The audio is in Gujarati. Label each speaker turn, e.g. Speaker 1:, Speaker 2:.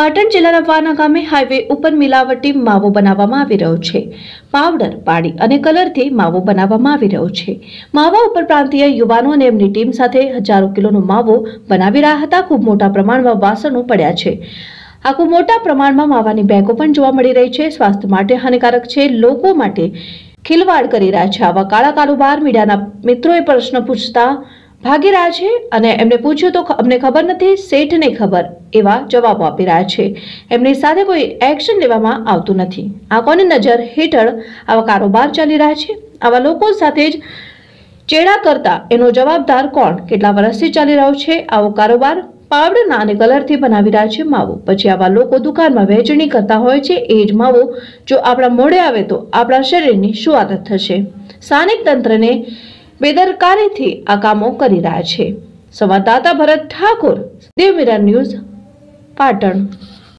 Speaker 1: પાટણ જિલ્લાના વાના ગામે હાઈવે ઉપર મિલાવટી માવો બનાવવામાં આવી રહ્યો છે। પાવડર પાડી અને કલરથી માવો બનાવવામાં આવી રહ્યો છે। માવા ઉપર પ્રાંતીય યુવાનો અને એમની ટીમ સાથે હજારો કિલોનો માવો બનાવી રહ્યા હતા। ખૂબ મોટા પ્રમાણમાં વાસણો પડ્યા છે। આખું મોટા પ્રમાણમાં માવાની બેગો પણ જોવા મળી રહી છે। સ્વાસ્થ્ય માટે હાનિકારક છે, લોકો માટે ખિલવાડ કરી રહ્યા છે। આવા કાળા કારોબાર મીડિયાના મિત્રોએ પ્રશ્ન પૂછતા ભાગી રહ્યા છે અને એમને પૂછ્યું તો અમને ખબર નથી, શેઠને ખબર એવા જવાબો આપી રહ્યા છે। એમની સાથે કોઈ એક્શન લેવામાં આવતું નથી। આ કોની નજર હેઠળ આવા કારોબાર ચાલી રહ્યા છે? આવા લોકો સાથે જ ચેડા કરતા એનો જવાબદાર કોણ? કેટલા વર્ષથી ચાલી રહ્યો છે આવો કારોબાર? પાવડરના અને કલરથી બનાવી રહ્યા છે માવો, પછી આવા લોકો દુકાનમાં વહેંચણી કરતા હોય છે। એ જ માવો જો આપણા મોઢે આવે તો આપણા શરીરની શું આદત થશે? સ્થાનિક તંત્રને બેદરકારીથી આ કામો કરી રહ્યા છે। સંવાદદાતા ભરત ઠાકોર, દેવ મિરર ન્યૂઝ, પાટણ।